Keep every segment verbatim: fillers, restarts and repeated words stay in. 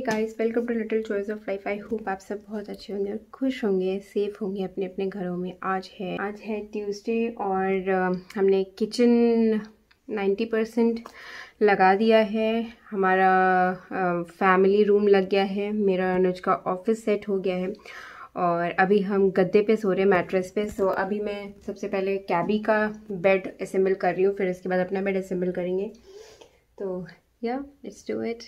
Guys, welcome to little choice of life. I hope आप सब बहुत अच्छे होंगे और खुश होंगे, सेफ होंगे अपने अपने घरों में। आज है आज है ट्यूसडे और uh, हमने किचन नाइन्टी परसेंट लगा दिया है। हमारा फैमिली uh, रूम लग गया है। मेरा अनुज का ऑफिस सेट हो गया है और अभी हम गद्दे पे सो रहे हैं, मैट्रेस पे। सो so, अभी मैं सबसे पहले कैबी का बेड असेंबल कर रही हूँ, फिर इसके बाद अपना बेड असेंबल करेंगे। तो या लेट्स डू इट।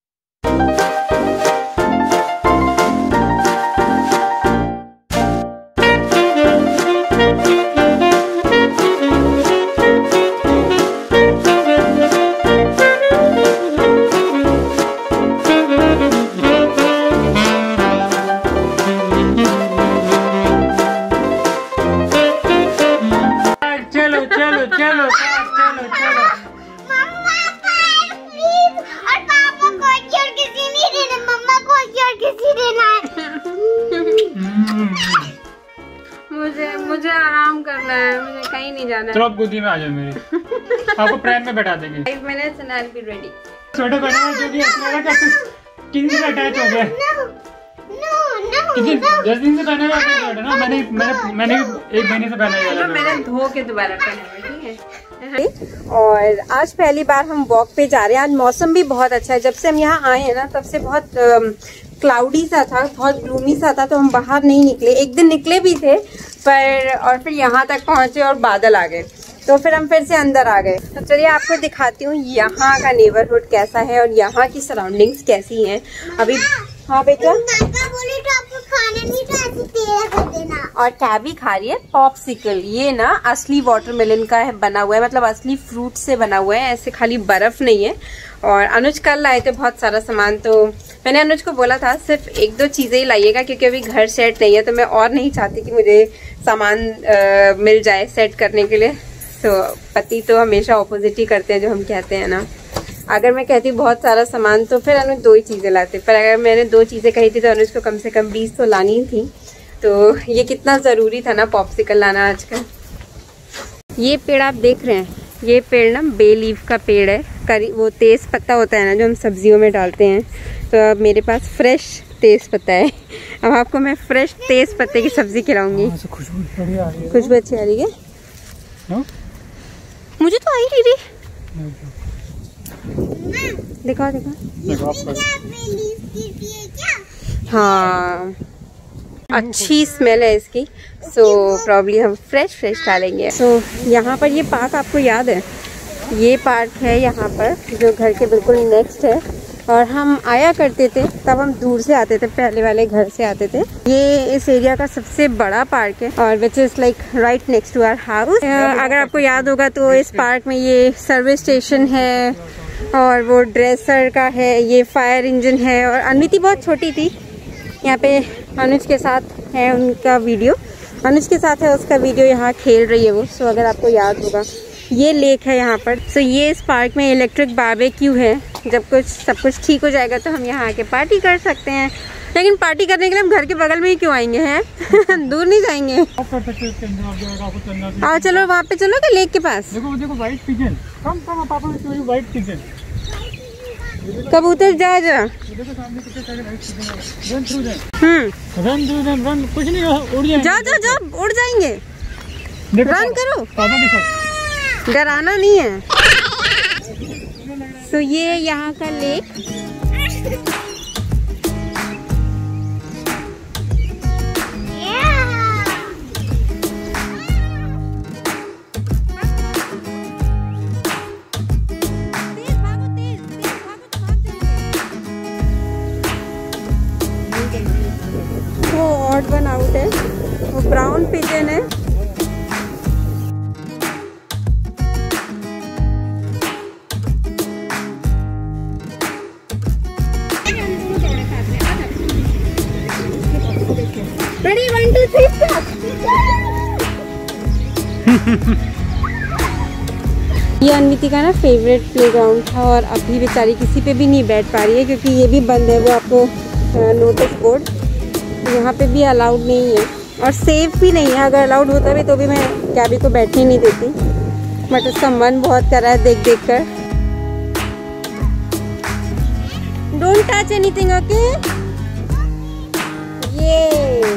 चलो चलो चलो चलो चलो मुझे मुझे आराम करना है, मुझे कहीं नहीं जाना है। चलो आप गोदी में आ जाओ मेरी, आपको प्राइम में बैठा देंगे। Five minutes and I will be ready. Sweater पहना है जो कि मेरा कैसे किंग से अटैच हो गया। कितने दस दिन से पहना हुआ स्वेटर ना, मैंने मैंने मैंने एक महीने से पहना है। मैंने धो के दोबारा पहना है, ठीक है। और आज पहली बार हम वॉक पे जा रहे हैं। आज मौसम भी बहुत अच्छा है। जब से हम यहाँ आए हैं ना, तब से बहुत क्लाउडी सा था, बहुत ग्लूमी सा था, तो हम बाहर नहीं निकले। एक दिन निकले भी थे पर, और फिर यहाँ तक पहुंचे और बादल आ गए, तो फिर हम फिर से अंदर आ गए। तो चलिए आपको दिखाती हूँ यहाँ का नेबरहुड कैसा है और यहाँ की सराउंडिंग्स कैसी हैं अभी। हाँ बेटा, बोले तो आपको खाना नहीं था, तेरा कर देना। और कैबी खा रही है पॉप्सिकल। ये ना असली वाटरमेलन का है बना हुआ है, मतलब असली फ्रूट से बना हुआ है, ऐसे खाली बर्फ नहीं है। और अनुज कल लाए थे बहुत सारा सामान, तो मैंने अनुज को बोला था सिर्फ एक दो चीजें ही लाइएगा क्योंकि अभी घर सेट नहीं है, तो मैं और नहीं चाहती कि मुझे सामान आ, मिल जाए सेट करने के लिए। तो पति तो हमेशा ऑपोजिट ही करते हैं, जो हम कहते हैं ना। अगर मैं कहती बहुत सारा सामान तो फिर अनुज दो ही चीजें लाते, पर अगर मैंने दो चीजें कही थी तो अनुज को कम से कम बीस तो लानी थी। तो ये कितना जरूरी था ना पॉप्सिकल लाना आजकल। ये पेड़ आप देख रहे हैं, ये पेड़ ना बे लीफ का पेड़ है। करी वो तेज पत्ता होता है ना, जो हम सब्जियों में डालते हैं। तो अब मेरे पास फ्रेश तेज पत्ता है। अब आपको मैं फ्रेश तेज पत्ते की सब्जी खिलाऊंगी। खुशबू बढ़िया आ रही है। खुशबू अच्छी आ रही है। no? मुझे तो आई नहीं रही। दिखाओ दिखाओ। हाँ, अच्छी स्मेल है इसकी। सो so, प्रॉब्ली हम फ्रेश फ्रेश डालेंगे। सो so, यहाँ पर ये पार्क आपको याद है, ये पार्क है यहाँ पर जो घर के बिल्कुल नेक्स्ट है। और हम आया करते थे तब हम दूर से आते थे, पहले वाले घर से आते थे। ये इस एरिया का सबसे बड़ा पार्क है और which is like right next to our house. अगर आपको याद होगा तो इस पार्क में ये सर्विस स्टेशन है और वो ड्रेसर का है, ये फायर इंजन है। और अनमिति बहुत छोटी थी, यहाँ पे अनुज के साथ है उनका वीडियो, अनुज के साथ है उसका वीडियो, यहाँ खेल रही है वो। सो अगर आपको याद होगा ये लेक है यहाँ पर। सो ये इस पार्क में इलेक्ट्रिक बारबेक्यू है। जब कुछ सब कुछ ठीक हो जाएगा तो हम यहाँ आके पार्टी कर सकते हैं। लेकिन पार्टी करने के लिए हम घर के बगल में ही क्यों आएंगे हैं? दूर नहीं जाएंगे। आओ चलो वहाँ पे चलो कि लेक के पास। देखो देखो व्हाइट पिजन, कम कम पापा व्हाइट पिजन। कबूतर जा जा। हम्म कुछ नहीं, उड़ जाएंगे। जा जा जा, उड़ जाएंगे। रन करो, पापा के साथ। डराना नहीं है। सो so, ये यहाँ का लेक। वो ऑड वन आउट है, वो ब्राउन पिजन है। Ready, one, two, three, start. ये अनमिति का ना फेवरेट प्लेग्राउंड था और अभी बेचारी किसी पे भी नहीं बैठ पा रही है क्योंकि ये भी बंद है। वो आपको नोटिस बोर्ड यहाँ पे भी अलाउड नहीं है और सेफ भी नहीं है। अगर अलाउड होता भी तो भी मैं कैबी को बैठने नहीं देती, बट उसका मन बहुत कर रहा है देख देख कर। Don't touch anything, okay? Yay!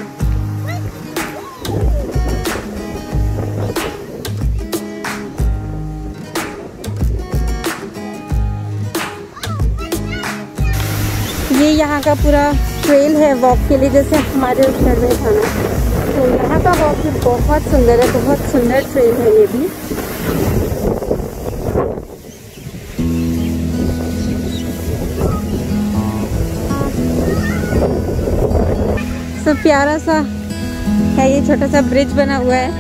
ये यहाँ का पूरा ट्रेल है वॉक के लिए, जैसे हमारे उस घर में था ना, तो यहाँ का वॉक भी बहुत सुंदर है, बहुत सुंदर ट्रेल है ये भी। सब प्यारा सा है, ये छोटा सा ब्रिज बना हुआ है।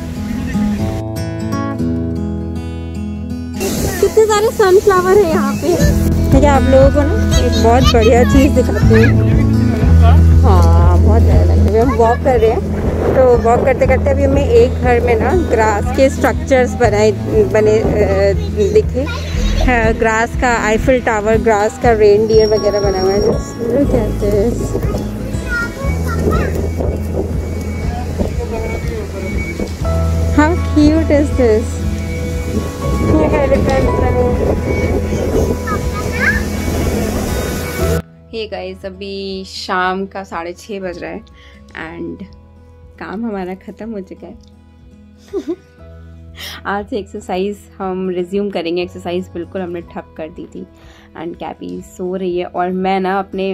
कितने सारे सनफ्लावर है यहाँ पे। ठीक है, आप लोगों को ना एक बहुत बढ़िया चीज़ दिखाती हूँ। हाँ, बहुत अच्छा लग रहा है। हम वॉक कर रहे हैं, तो वॉक करते करते अभी हमें एक घर में ना ग्रास के स्ट्रक्चर्स बनाए बने दिखे। ग्रास का आईफिल टावर, ग्रास का रेनडियर वगैरह बना हुआ है। कहते हैं How cute is this? Hey guys, अभी शाम का साढ़े छः बज रहा है एंड काम हमारा ख़त्म हो चुका है। आज से एक्सरसाइज हम रिज्यूम करेंगे। एक्सरसाइज बिल्कुल हमने ठप कर दी थी एंड कैपी सो रही है और मैं ना अपने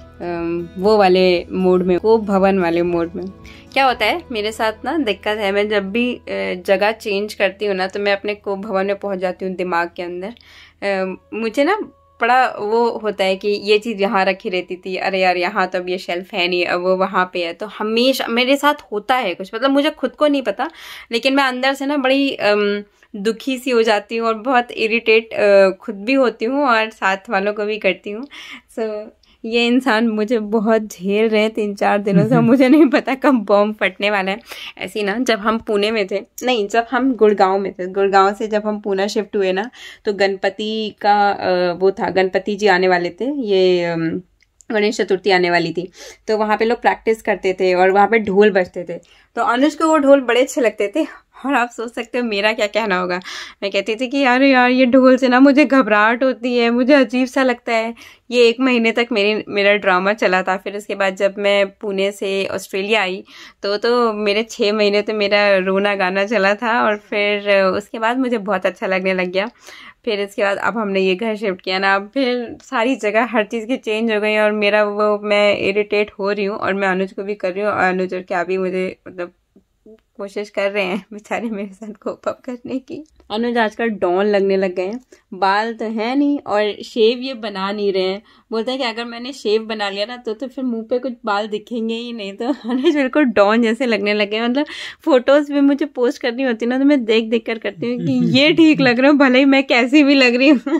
वो वाले मोड में, वो भवन वाले मोड में। क्या होता है मेरे साथ ना, दिक्कत है, मैं जब भी जगह चेंज करती हूँ ना तो मैं अपने को भवन में पहुँच जाती हूँ दिमाग के अंदर। मुझे ना बड़ा वो होता है कि ये चीज़ यहाँ रखी रहती थी, अरे यार यहाँ तो अब ये शेल्फ है नहीं, अब वो वहाँ पे है। तो हमेशा मेरे साथ होता है कुछ, मतलब मुझे खुद को नहीं पता, लेकिन मैं अंदर से ना बड़ी दुखी सी हो जाती हूँ और बहुत इरिटेट खुद भी होती हूँ और साथ वालों को भी करती हूँ। सो ये इंसान मुझे बहुत झेल रहे हैं तीन चार दिनों से। मुझे नहीं पता कब बॉम्ब फटने वाला है। ऐसे ही ना, जब हम पुणे में थे, नहीं जब हम गुड़गांव में थे, गुड़गांव से जब हम पुणे शिफ्ट हुए ना, तो गणपति का वो था, गणपति जी आने वाले थे, ये गणेश चतुर्थी आने वाली थी, तो वहाँ पे लोग प्रैक्टिस करते थे और वहाँ पे ढोल बजते थे। तो अनुज को वो ढोल बड़े अच्छे लगते थे और आप सोच सकते हो मेरा क्या कहना होगा। मैं कहती थी कि यार यार ये ढोल से ना मुझे घबराहट होती है, मुझे अजीब सा लगता है। ये एक महीने तक मेरी मेरा ड्रामा चला था। फिर उसके बाद जब मैं पुणे से ऑस्ट्रेलिया आई तो तो मेरे छः महीने तो मेरा रोना गाना चला था और फिर उसके बाद मुझे बहुत अच्छा लगने लग गया। फिर इसके बाद अब हमने ये घर शिफ्ट किया ना, अब फिर सारी जगह हर चीज़ की चेंज हो गई और मेरा वो, मैं इरिटेट हो रही हूँ और मैं अनुज को भी कर रही हूँ और अनुज और क्या भी मुझे मतलब कोशिश कर रहे हैं बेचारे मेरे साथ कोप अप करने की। अनुज आजकल डॉन लगने लग गए हैं, बाल तो है नहीं और शेव ये बना नहीं रहे हैं। बोलते हैं कि अगर मैंने शेव बना लिया ना तो तो फिर मुंह पे कुछ बाल दिखेंगे ही नहीं। तो अनुज बिल्कुल डॉन जैसे लगने लगे। मतलब फोटोज भी मुझे पोस्ट करनी होती ना तो मैं देख देख कर करती हूँ कि ये ठीक लग रहा हूँ, भले ही मैं कैसी भी लग रही हूँ।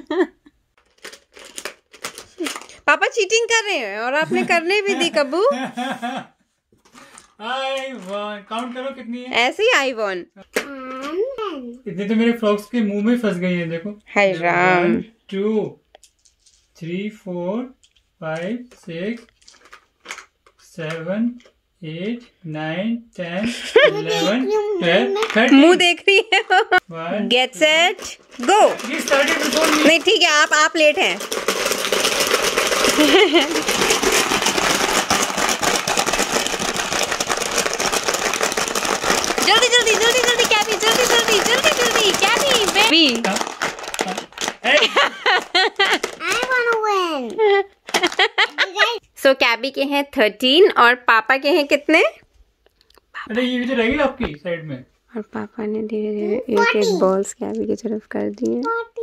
पापा चीटिंग कर रहे हैं और आपने करने भी दी कबू। आई वन, काउंट करो कितनी है। ऐसे ही आई वन। इतने तो मेरे फ्रॉक्स के मुंह में फंस गई है, देखो। हाय राम। Two three four five six seven eight nine ten eleven twelve thirteen. मुंह देख रही है। Get set go. नहीं ठीक है, आप आप लेट हैं। जल्दी जल्दी जल्दी जल्दी कैबी, जल्दी जल्दी जल्दी जल्दी Cabby baby. I wanna win. सो कैबी के हैं थर्टीन और पापा के हैं कितने? अरे ये तो रहेगी आपकी साइड में। और पापा ने धीरे धीरे एक एक बॉल्स कैबी की तरफ कर दिए।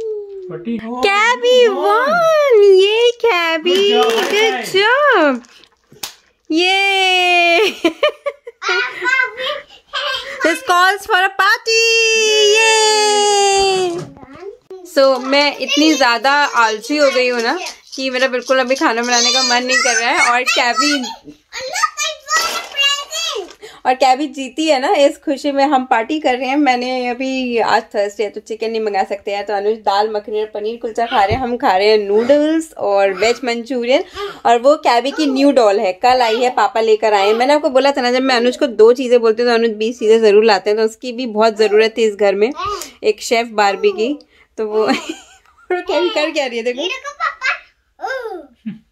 कैबी वन, ये कैबी, गुड जॉब, ये This calls for a party! Yay! So मैं इतनी ज़्यादा आलसी हो गई हूँ ना कि मेरा बिल्कुल अभी खाना बनाने का मन नहीं कर रहा है। और कैबी और कैबी जीती है ना, इस खुशी में हम पार्टी कर रहे हैं। मैंने अभी आज थर्सडे है तो चिकन नहीं मंगा सकते हैं, तो अनुज दाल मखनी और पनीर कुलचा खा रहे हैं। हम खा रहे हैं नूडल्स और वेज मंचूरियन। और वो कैबी की न्यू डॉल है, कल आई है, पापा लेकर आए हैं। मैंने आपको बोला था ना, जब मैं अनुज को दो चीज़ें बोलती हूँ तो अनुज बीस चीज़ें ज़रूर लाते हैं। तो उसकी भी बहुत ज़रूरत थी इस घर में, एक शेफ बारबी की। तो वो कैबी कर क्या रही है देखो।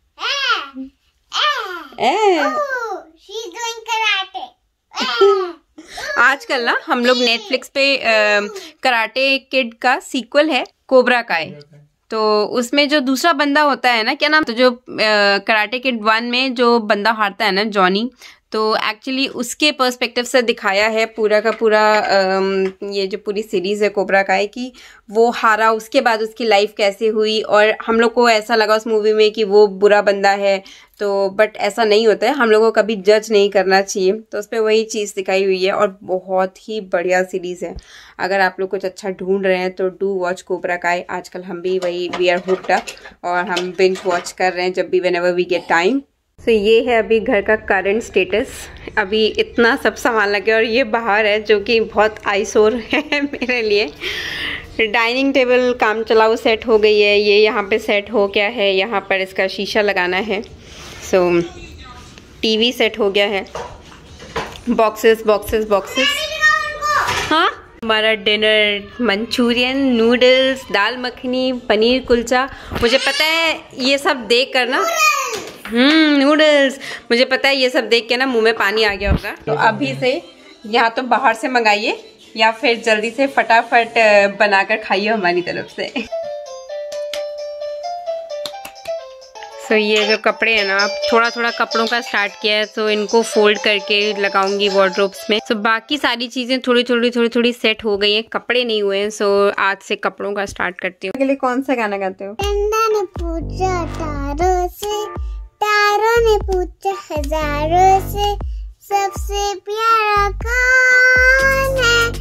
ए Oh, she's doing karate. आजकल ना हम लोग नेटफ्लिक्स पे कराटे किड का सीक्वल है कोबरा काय, तो उसमें जो दूसरा बंदा होता है ना, क्या नाम, तो जो कराटे किड वन में जो बंदा हारता है ना, जॉनी, तो एक्चुअली उसके पर्सपेक्टिव से दिखाया है पूरा का पूरा ये जो पूरी सीरीज है कोबरा काय की, वो हारा उसके बाद उसकी लाइफ कैसे हुई, और हम लोग को ऐसा लगा उस मूवी में कि वो बुरा बंदा है, तो बट ऐसा नहीं होता है, हम लोगों को कभी जज नहीं करना चाहिए, तो उस पर वही चीज़ दिखाई हुई है और बहुत ही बढ़िया सीरीज़ है। अगर आप लोग कुछ अच्छा ढूंढ रहे हैं तो डू वॉच कोबरा काय। आजकल हम भी वही वी आर हुक्ड अप और हम बिंज वॉच कर रहे हैं जब भी व्हेनेवर वी गेट टाइम। तो ये है अभी घर का करंट स्टेटस, अभी इतना सब सामान लगे और ये बाहर है जो कि बहुत आईसोर है मेरे लिए। डाइनिंग टेबल काम चलाओ सेट हो गई है, ये यहाँ पे सेट हो गया है, यहाँ पर इसका शीशा लगाना है। सो टीवी सेट हो गया है, बॉक्सेस बॉक्सेस बॉक्सेस। हाँ, हमारा dinner Manchurian, noodles, dal makhani, paneer kulcha. मुझे पता है ये सब देख कर ना, हम्म नूडल्स, मुझे पता है ये सब देख के ना मुंह में पानी आ गया होगा। तो अभी से या तो बाहर से मंगाइए या फिर जल्दी से फटाफट बनाकर खाइए हमारी तरफ से। सो so, ये जो कपड़े हैं ना, अब थोड़ा थोड़ा कपड़ों का स्टार्ट किया है, तो इनको फोल्ड करके लगाऊंगी वार्डरोब्स में। सो so, बाकी सारी चीजें थोड़ी थोड़ी थोड़ी थोड़ी सेट हो गई हैं, कपड़े नहीं हुए हैं। सो so, आज से कपड़ों का स्टार्ट करती हूँ। के लिए कौन सा गाना गाते हो? चंदा ने पूछा तारों से, तारों ने पूछा हजारों से, सबसे प्यारा कौन है?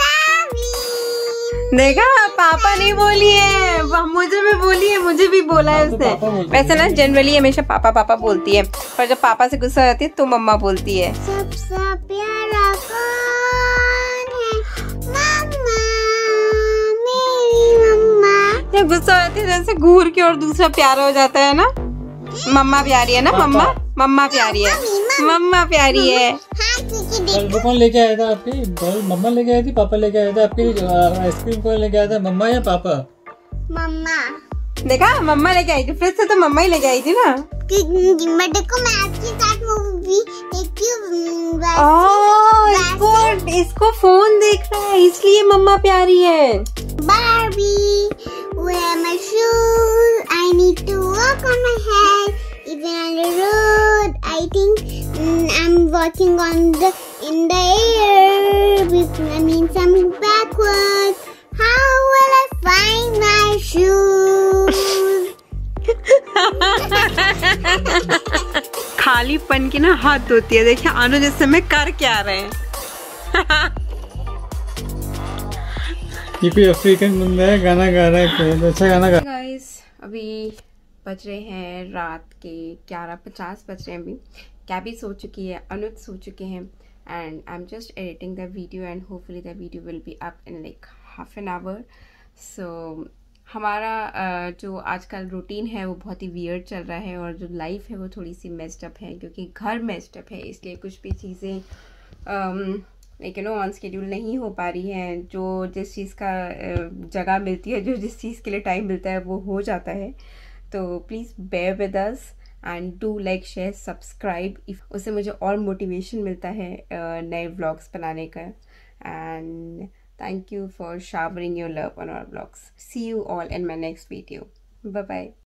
देखा, पापा नहीं बोली है, मुझे भी बोली है, मुझे भी बोला है उसने। वैसे ना जनरली हमेशा पापा पापा बोलती है, पर जब पापा से गुस्सा आती है तो मम्मा बोलती है। सबसे प्यारा कौन है? मम्मा, मेरी मम्मा। जब गुस्सा आती है जैसे घूर के और दूसरा प्यारा हो जाता है ना। मम्मा प्यारी है ना, मम्मा मम्मा प्यारी है, मम्मा प्यारी है। वो कौन लेके आया था आपकी? मम्मा लेके आई थी, पापा लेके आया था आपकी आइसक्रीम? कौन लेके आया था, मम्मा या पापा? मम्मा। देखा, मम्मा लेके आई थी, फ्रिज से तो मम्मा ही लेके आई थी ना। देखो मैं आपके साथ मूवी देखती हूँ। इसको इसको फोन देख रहा है इसलिए मम्मा प्यारी है। Barbie, wear my shoes. I need to walk on my head. Even on the road, I think mm, I'm walking on the in the air. Which means I'm backwards. How will I find my shoes? खाली पन की ना हाथ धोती है। देखिए आनो जैसे मैं कर क्या रहे हैं। ये कोई अफ्रीकन बंदा है, गाना गा रहा है, अच्छा गाना गा। गाइस अभी बज रहे हैं रात के ग्यारह पचास बज रहे हैं। अभी कैबी सो चुकी है, अनुज सो चुके हैं, and I am just editing the video and hopefully the video will be up in like half an hour. So हमारा uh, जो आजकल रूटीन है वो बहुत ही वियर्ड चल रहा है, और जो लाइफ है वो थोड़ी सी मेस्ड अप है, क्योंकि घर मेस्ड अप है, इसलिए कुछ भी चीज़ें like you know on schedule नहीं हो पा रही हैं। जो जिस चीज़ का uh, जगह मिलती है, जो जिस चीज़ के लिए टाइम मिलता है वो हो जाता है। तो please bear with us and do like share subscribe, उससे मुझे और मोटिवेशन मिलता है uh, नए व्लॉग्स बनाने का। And thank you for showering your love on our vlogs. See you all in my next video. Bye bye.